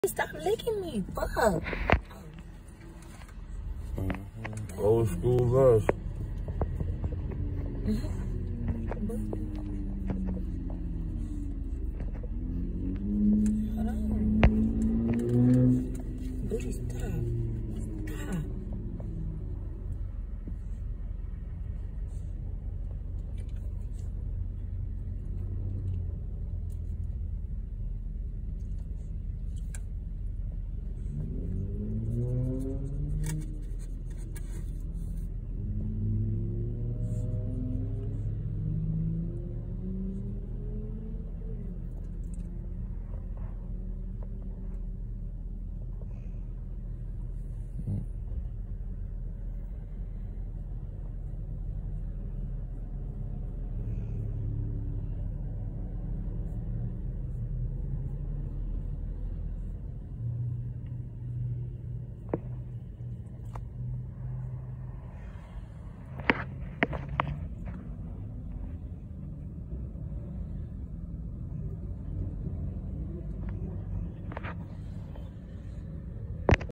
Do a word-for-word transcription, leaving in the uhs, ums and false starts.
Stop licking me. Fuck. Mm-hmm. Old school love. Mm-hmm. Hold on. Booty stop.